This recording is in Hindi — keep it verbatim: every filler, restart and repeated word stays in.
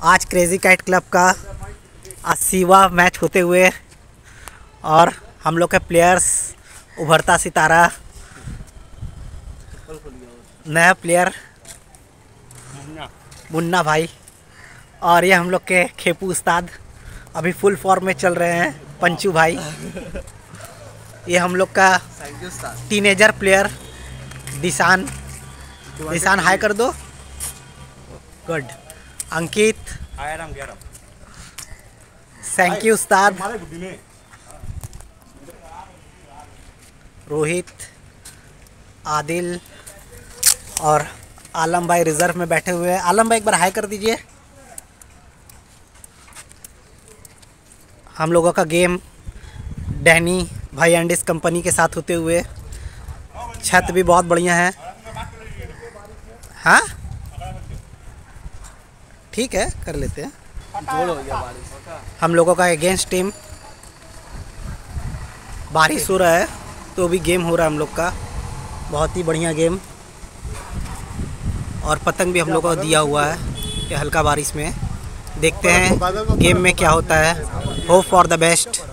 आज क्रेजी कैट क्लब का अस्सीवां मैच होते हुए और हम लोग के प्लेयर्स उभरता सितारा नया प्लेयर मुन्ना भाई और ये हम लोग के खेपू उस्ताद अभी फुल फॉर्म में चल रहे हैं पंचू भाई। ये हम लोग का teenager player Dishan Dishan hi कर दो। गुड। अंकित थैंक यू उस्ताद। रोहित, आदिल और आलम भाई रिजर्व में बैठे हुए हैं। आलम भाई एक बार हाई कर दीजिए। हम लोगों का गेम डैनी भाई एंडिस कंपनी के साथ होते हुए छत भी बहुत बढ़िया है। हाँ ठीक है कर लेते हैं। हम लोगों का अगेंस्ट टीम बारिश हो रहा है तो भी गेम हो रहा है हम लोग का बहुत ही बढ़िया गेम। और पतंग भी हम लोग को दिया हुआ है कि हल्का बारिश में देखते हैं गेम में क्या होता है। Hope for the best.